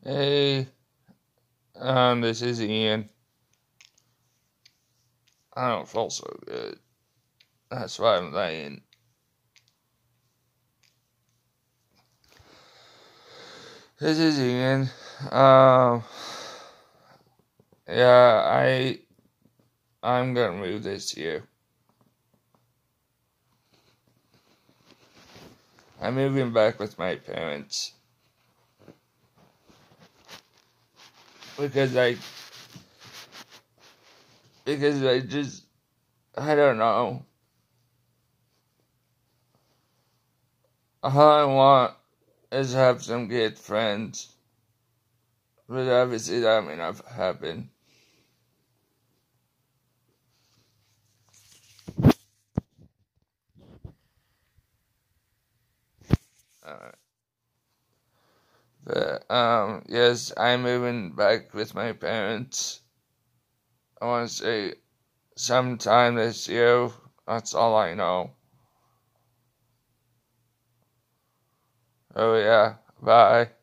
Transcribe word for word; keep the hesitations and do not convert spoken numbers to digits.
Hey, um, this is Ian. I don't feel so good. That's why I'm laying. This is Ian. Um, yeah, I, I'm gonna move this year. I'm moving back with my parents. Because I, because I just, I don't know. All I want is to have some good friends. But obviously that may not happen. Alright. But, um, yes, I'm moving back with my parents. I want to say sometime this year. That's all I know. Oh, yeah. Bye.